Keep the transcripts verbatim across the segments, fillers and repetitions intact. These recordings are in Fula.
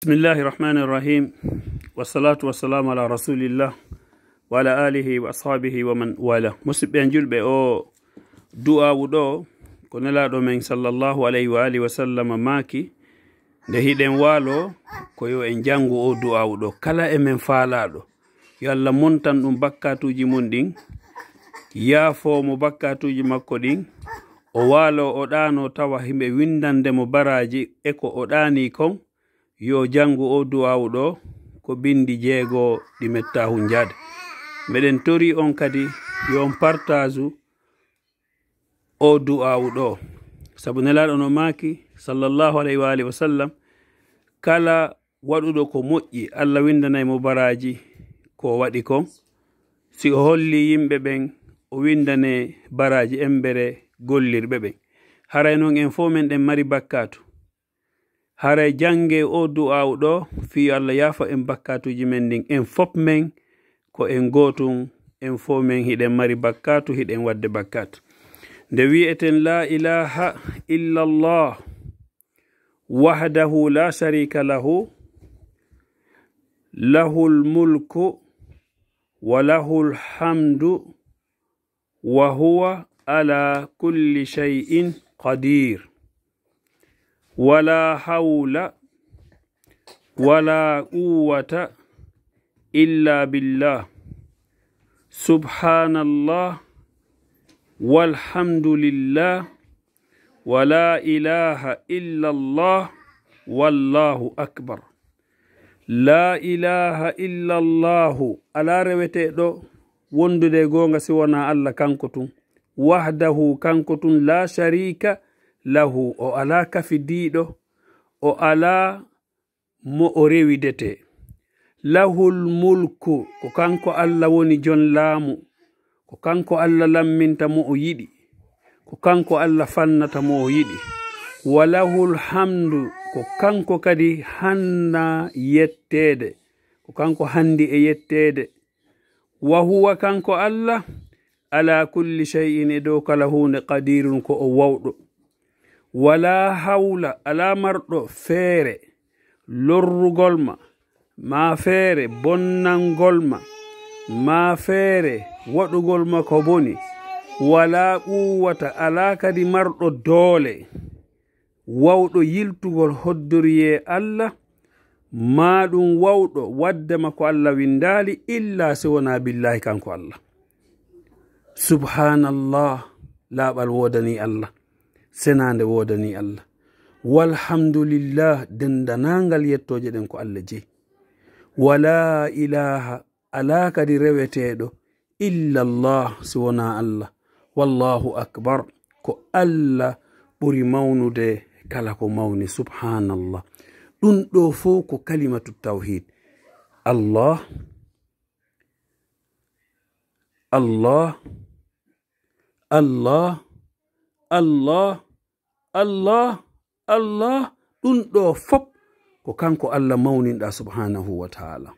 Bismillahi rahmani rahim wassalatu wassalamu ala rasulillah wa ala alihi wa ashabihi wa man wala. Musidɓe julɓe, o du'awu ɗo ko nelaɗo men sallallahu alayhi wa alihi wa sallam maki nde hiɗen waalo ko yo en jangu o du'awu ɗo kala e men faalaɗo yo Allah montan ɗum bakkatuji mum ɗin, yaafomo bakkatuji makko ɗin, o waalo o ɗano tawa himɓe windandemo baraji e ko o ɗani kon. Yo jangu o du'awu ɗo ko bindi jeego ɗi metta hunjade. Meɗen tori on kadi yo on partage o du'awu ɗo sabu nelaɗo no maki sallallahu alayhi wa alihi wa sallam kala waɗuɗo ko moƴƴi Allah windanaymo baraji ko waɗi kon. Si o holli yimɓe ɓen o windane baraji embere gollirɓe ɓen. Haray noon en fo men ɗen mari bakkatu. Haray jange o du'awu ɗo fi Allah yafa en bakkatuji men ɗin. En fop men ko en gotum, en fo men hiɗen mari bakkatu, hiɗen wadde bakkatu. Nde wi'eten la ilaha illa Allah wahdahu la sharika lahu lahul mulku wa lahul hamdu wa huwa ala kulli shay'in qadir. ولا حول ولا قوة إلا بالله سبحان الله والحمد لله ولا إله إلا الله والله أكبر. لا إله إلا الله على رويته دو wondude gonga si wona Allah kanko tun wahdahu kanko tun la sharika lahu o ala kafidiɗo o ala mo o rewidete. Lahul mulku ko kanko Allah woni jon laamu, ko kanko Allah lamminta mo o yiɗi, ko kanko Allah fannata mo o yiɗi. Wa lahul hamdu ko kanko kadi hanna yettede, ko kanko handi e yettede. Wa huwa kanko Allah ala kulli shay'in e dow kala hunde qadirun ko o wawɗo. Wala hawla ala marɗo feere lorrugol ma, ma feere bonnangol ma, ma feere waɗugol ma ko boni. Wala quwwata ala kadi marɗo doole wawɗo yiltugol hoddoriye Allah, ma ɗum wawɗo waddema ko Allah windali illa si wona billahi kanko Allah. Subhanallah, laaɓal wodani Allah, senande wodani Allah. Walhamdulillah, dendanangal yettoje ɗen ko Allah jeyi. Wala ilaha ala kadi reweteɗo illa Allah si wona Allah. Wallahu akbar, ko Allah ɓuri mawnude kala ko mawni. Subhanallah, ɗum ɗo fo ko kalimatu tawhid. Allah Allah Allah Allah Allah Allah ɗum ɗo fop ko kanko Allah mawninɗa subhanahu wa ta'ala.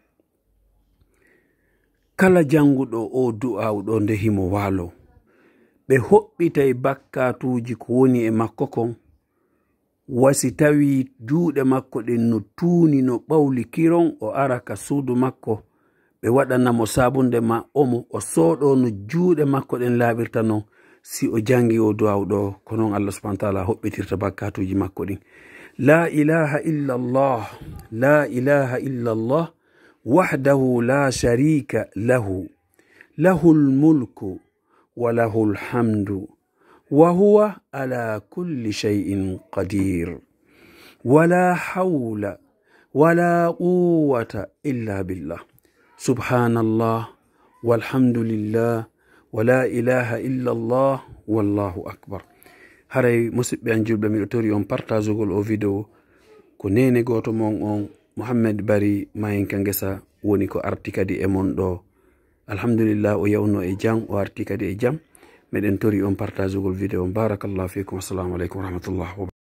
Kala janguɗo o du'awu ɗo nde himo waalo ɓe hoɓɓitay bakkatuji ko woni e makko kon. Wasi tawi juuɗe makko ɗen no tuuni no ɓawli kiron, o ara ka suudu makko ɓe waɗanamo sabunde ma omo o sooɗo no juuɗe makko ɗen laaɓirta non. Si o jangi o du'awu ɗo ko non Allah subhanahu wa ta'ala hoɓɓitirta bakkatuji makko ɗin. La ilaha illa Allah la ilaha illa Allah wahdahu la sharika lahu lahul mulku wa lahul hamdu wa huwa ala kulli shay'in qadir. Wala hawla wala quwwata illa billah. Subhanallah walhamdulillah wala ilaha illa Allah wallahu akbar. Haray musidɓe an julɓe, miɗo tori on partagegol o vidéo ko nene goto mon on Muhammad Bari Mayenka Ngesa woni ko arti kadi e mon ɗo. Alhamdulillah, o yawno e jam, o arti kadi e jam. Meɗen tori on partagegol vidéo. Barakallahu fikum. Assalamu alaikum wa rahmatullah.